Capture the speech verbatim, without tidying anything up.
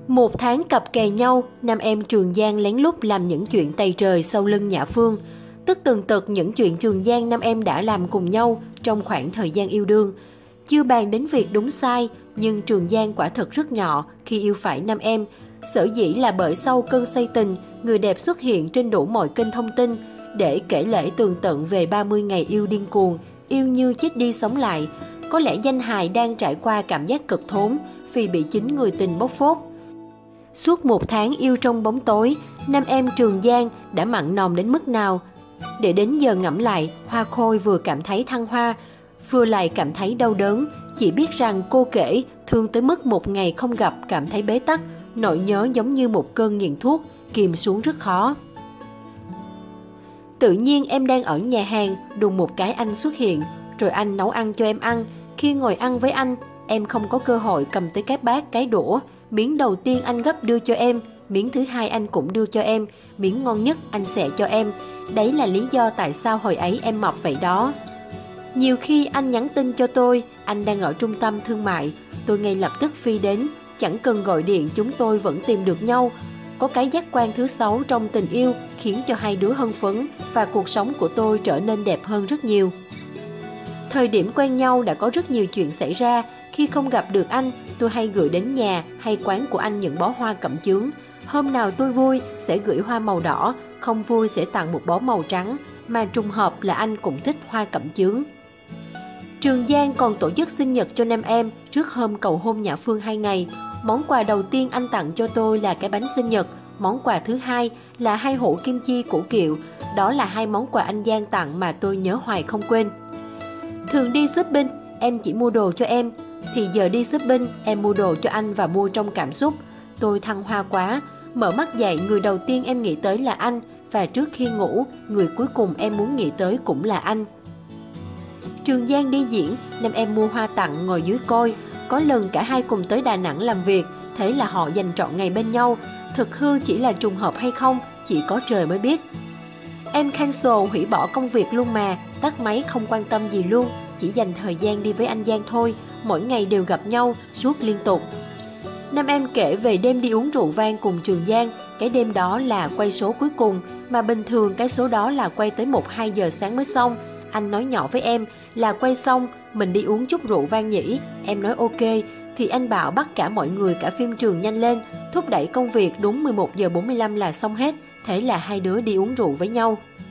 Một tháng cặp kè nhau, nam em Trường Giang lén lút làm những chuyện tày trời sau lưng Nhã Phương. Tức tường tật những chuyện Trường Giang nam em đã làm cùng nhau trong khoảng thời gian yêu đương. Chưa bàn đến việc đúng sai, nhưng Trường Giang quả thật rất nhỏ khi yêu phải nam em. Sở dĩ là bởi sau cơn say tình, người đẹp xuất hiện trên đủ mọi kênh thông tin để kể lể tường tận về ba mươi ngày yêu điên cuồng, yêu như chết đi sống lại. Có lẽ danh hài đang trải qua cảm giác cực thốn vì bị chính người tình bóc phốt. Suốt một tháng yêu trong bóng tối, nam em Trường Giang đã mặn nồng đến mức nào? Để đến giờ ngẫm lại, Hoa Khôi vừa cảm thấy thăng hoa, vừa lại cảm thấy đau đớn. Chỉ biết rằng cô kể thương tới mức một ngày không gặp cảm thấy bế tắc, nỗi nhớ giống như một cơn nghiện thuốc, kìm xuống rất khó. Tự nhiên em đang ở nhà hàng, đùng một cái anh xuất hiện, rồi anh nấu ăn cho em ăn. Khi ngồi ăn với anh, em không có cơ hội cầm tới cái bát, cái đũa. Miếng đầu tiên anh gấp đưa cho em, miếng thứ hai anh cũng đưa cho em, miếng ngon nhất anh sẽ cho em. Đấy là lý do tại sao hồi ấy em mập vậy đó. Nhiều khi anh nhắn tin cho tôi, anh đang ở trung tâm thương mại, tôi ngay lập tức phi đến, chẳng cần gọi điện chúng tôi vẫn tìm được nhau. Có cái giác quan thứ sáu trong tình yêu khiến cho hai đứa hân phấn và cuộc sống của tôi trở nên đẹp hơn rất nhiều. Thời điểm quen nhau đã có rất nhiều chuyện xảy ra. Khi không gặp được anh, tôi hay gửi đến nhà hay quán của anh những bó hoa cẩm chướng. Hôm nào tôi vui sẽ gửi hoa màu đỏ, không vui sẽ tặng một bó màu trắng, mà trùng hợp là anh cũng thích hoa cẩm chướng. Trường Giang còn tổ chức sinh nhật cho nam em trước hôm cầu hôn Nhã Phương hai ngày. Món quà đầu tiên anh tặng cho tôi là cái bánh sinh nhật. Món quà thứ hai là hai hũ kim chi củ kiệu. Đó là hai món quà anh Giang tặng mà tôi nhớ hoài không quên. Thường đi shopping, em chỉ mua đồ cho em. Thì giờ đi shopping, em mua đồ cho anh và mua trong cảm xúc. Tôi thăng hoa quá. Mở mắt dậy, người đầu tiên em nghĩ tới là anh. Và trước khi ngủ, người cuối cùng em muốn nghĩ tới cũng là anh. Trường Giang đi diễn, nam em mua hoa tặng ngồi dưới coi. Có lần cả hai cùng tới Đà Nẵng làm việc, thế là họ dành trọn ngày bên nhau. Thực hư chỉ là trùng hợp hay không, chỉ có trời mới biết. Em cancel, hủy bỏ công việc luôn mà, tắt máy không quan tâm gì luôn. Chỉ dành thời gian đi với anh Giang thôi, mỗi ngày đều gặp nhau, suốt liên tục. Nam em kể về đêm đi uống rượu vang cùng Trường Giang. Cái đêm đó là quay số cuối cùng, mà bình thường cái số đó là quay tới một hai giờ sáng mới xong. Anh nói nhỏ với em là quay xong, mình đi uống chút rượu vang nhỉ. Em nói ok, thì anh bảo bắt cả mọi người cả phim trường nhanh lên, thúc đẩy công việc đúng mười một giờ bốn mươi lăm là xong hết. Thế là hai đứa đi uống rượu với nhau.